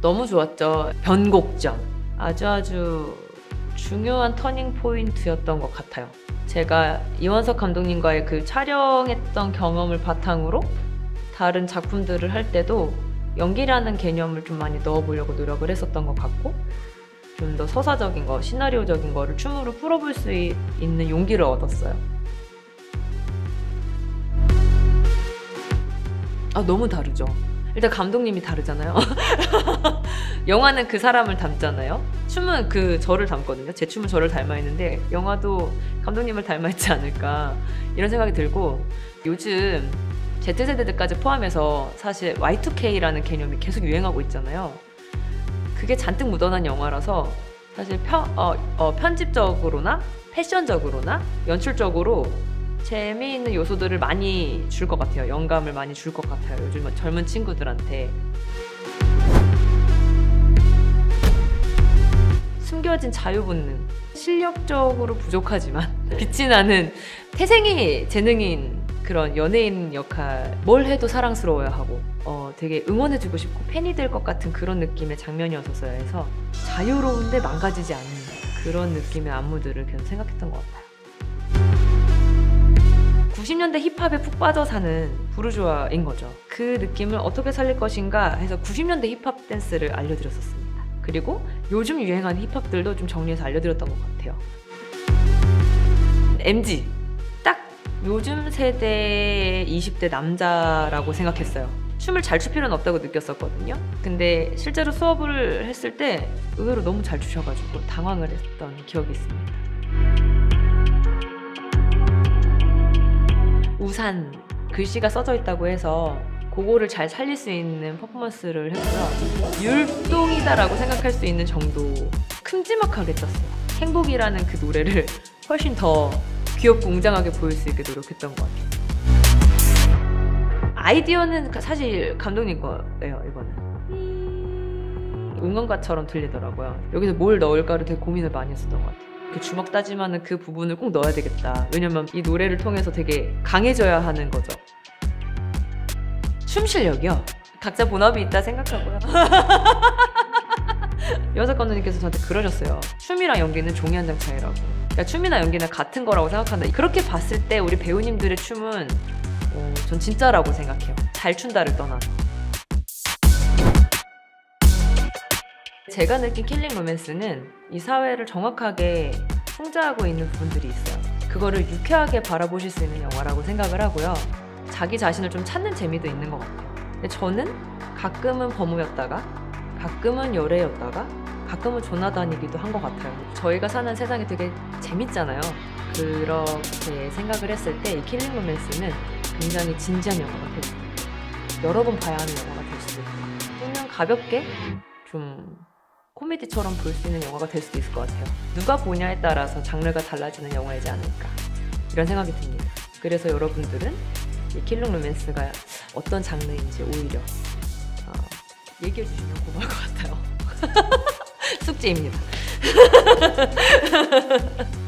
너무 좋았죠. 변곡점. 아주 중요한 터닝 포인트였던 것 같아요. 제가 이원석 감독님과의 그 촬영했던 경험을 바탕으로 다른 작품들을 할 때도 연기라는 개념을 좀 많이 넣어보려고 노력을 했었던 것 같고, 좀 더 서사적인 거, 시나리오적인 거를 춤으로 풀어볼 수 있는 용기를 얻었어요. 너무 다르죠. 일단 감독님이 다르잖아요. 영화는 그 사람을 담잖아요. 춤은 그 저를 담거든요. 제 춤은 저를 닮아 있는데 영화도 감독님을 닮아 있지 않을까 이런 생각이 들고, 요즘 Z세대들까지 포함해서 사실 Y2K라는 개념이 계속 유행하고 있잖아요. 그게 잔뜩 묻어난 영화라서 사실 편집적으로나 패션적으로나 연출적으로 재미있는 요소들을 많이 줄 것 같아요. 영감을 많이 줄 것 같아요. 요즘 젊은 친구들한테. 숨겨진 자유본능. 실력적으로 부족하지만 빛이 나는 태생이 재능인 그런 연예인 역할. 뭘 해도 사랑스러워야 하고 되게 응원해주고 싶고 팬이 될 것 같은 그런 느낌의 장면이었어요. 해서 자유로운데 망가지지 않는 그런 느낌의 안무들을 계속 생각했던 것 같아요. 90년대 힙합에 푹 빠져 사는 부르주아인 거죠. 그 느낌을 어떻게 살릴 것인가 해서 90년대 힙합 댄스를 알려드렸었습니다. 그리고 요즘 유행하는 힙합들도 좀 정리해서 알려드렸던 것 같아요. MG. 딱 요즘 세대의 20대 남자라고 생각했어요. 춤을 잘 출 필요는 없다고 느꼈었거든요. 근데 실제로 수업을 했을 때 의외로 너무 잘 추셔가지고 당황을 했던 기억이 있습니다. 우산 글씨가 써져 있다고 해서 그거를 잘 살릴 수 있는 퍼포먼스를 했고요. 율동이다라고 생각할 수 있는 정도 큼지막하게 떴어요. 행복이라는 그 노래를 훨씬 더 귀엽고 웅장하게 보일 수 있게 노력했던 것 같아요. 아이디어는 사실 감독님 거예요. 이거는 응원가처럼 들리더라고요. 여기서 뭘 넣을까를 되게 고민을 많이 했었던 것 같아요. 주먹 다짐하는 그 부분을 꼭 넣어야 되겠다. 왜냐면 이 노래를 통해서 되게 강해져야 하는 거죠. 춤 실력이요? 각자 본업이 있다 생각하고요. 이원석 감독님께서 저한테 그러셨어요. 춤이랑 연기는 종이 한 장 차이라고. 그러니까 춤이나 연기는 같은 거라고 생각한다. 그렇게 봤을 때 우리 배우님들의 춤은 전 진짜라고 생각해요. 잘 춘다를 떠나서. 제가 느낀 킬링 로맨스는 이 사회를 정확하게 풍자하고 있는 부분들이 있어요. 그거를 유쾌하게 바라보실 수 있는 영화라고 생각을 하고요. 자기 자신을 좀 찾는 재미도 있는 것 같아요. 근데 저는 가끔은 범우였다가 가끔은 열애였다가 가끔은 조나단이기도 한 것 같아요. 저희가 사는 세상이 되게 재밌잖아요. 그렇게 생각을 했을 때 이 킬링 로맨스는 굉장히 진지한 영화가 될 수도 있고 여러 번 봐야 하는 영화가 될 수도 있고 그냥 가볍게 좀 코미디처럼 볼 수 있는 영화가 될 수도 있을 것 같아요. 누가 보냐에 따라서 장르가 달라지는 영화이지 않을까 이런 생각이 듭니다. 그래서 여러분들은 이 킬링 로맨스가 어떤 장르인지 오히려 얘기해 주시면 고마울 것 같아요. 숙제입니다.